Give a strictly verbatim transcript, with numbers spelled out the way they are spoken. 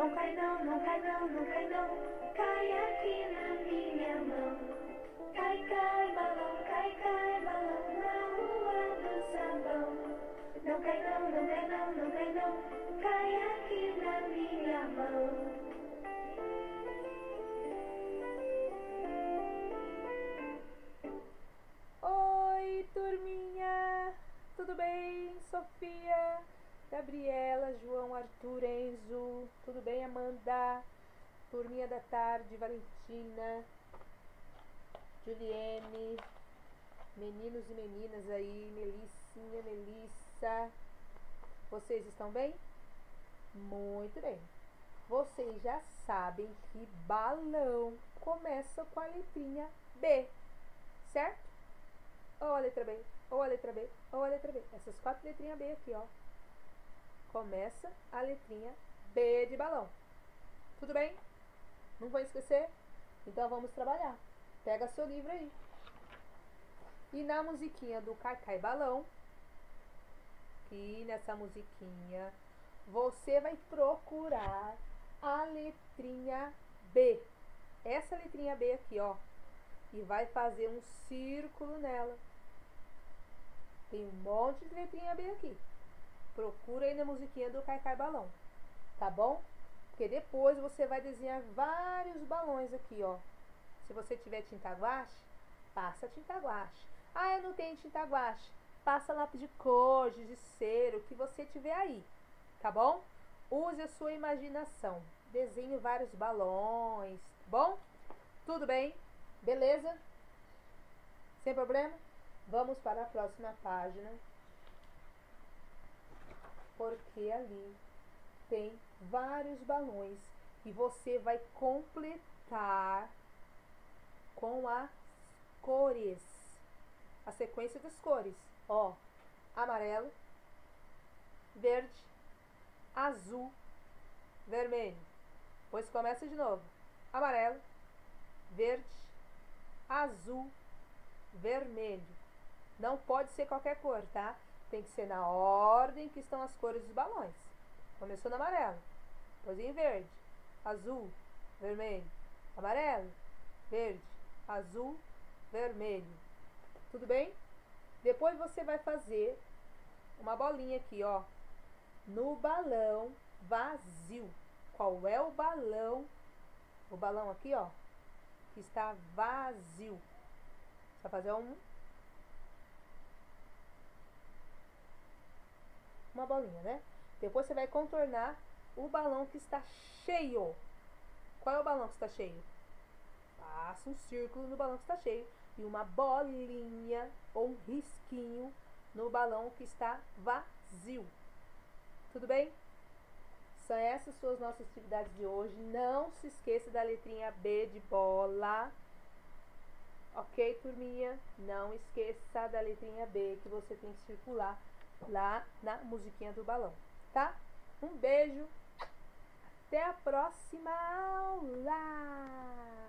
Não cai não, não cai não, não cai não, cai aqui na minha mão. Cai, cai, balão, cai, cai, balão, na rua do sabão. Não cai não, não cai não, não cai não, cai aqui na minha mão. Oi, turminha! Tudo bem? Sofia, Gabriela, João, Arthur, Enzo. Tudo bem, Amanda? Turminha da tarde, Valentina, Juliene, meninos e meninas aí, Melissinha, Melissa. Vocês estão bem? Muito bem. Vocês já sabem que balão começa com a letrinha B, certo? Ou a letra B, ou a letra B, ou a letra B. Essas quatro letrinhas B aqui, ó. Começa a letrinha B de balão. Tudo bem? Não vou esquecer? Então vamos trabalhar. Pega seu livro aí. E na musiquinha do Cai Cai Balão, que nessa musiquinha você vai procurar a letrinha B. Essa letrinha B aqui, ó. E vai fazer um círculo nela. Tem um monte de letrinha B aqui. Procura aí na musiquinha do Cai Cai Balão, tá bom? Porque depois você vai desenhar vários balões aqui, ó. Se você tiver tinta guache, passa tinta guache. Ah, eu não tenho tinta guache. Passa lápis de cor, giz de cera, o que você tiver aí, tá bom? Use a sua imaginação. Desenhe vários balões, tá bom? Tudo bem? Beleza? Sem problema? Vamos para a próxima página. Porque ali tem vários balões e você vai completar com as cores. A sequência das cores. Ó, amarelo, verde, azul, vermelho. Pois começa de novo. Amarelo, verde, azul, vermelho. Não pode ser qualquer cor, tá? Tem que ser na ordem que estão as cores dos balões. Começou no amarelo, depois em verde, azul, vermelho, amarelo, verde, azul, vermelho. Tudo bem? Depois você vai fazer uma bolinha aqui, ó, no balão vazio. Qual é o balão? O balão aqui, ó, que está vazio. Você vai fazer um uma bolinha, né? Depois você vai contornar o balão que está cheio. Qual é o balão que está cheio? Faça um círculo no balão que está cheio e uma bolinha ou um risquinho no balão que está vazio. Tudo bem? São essas suas nossas atividades de hoje. Não se esqueça da letrinha B de bola. Ok, turminha? Não esqueça da letrinha B que você tem que circular lá na musiquinha do balão, tá? Um beijo, até a próxima aula!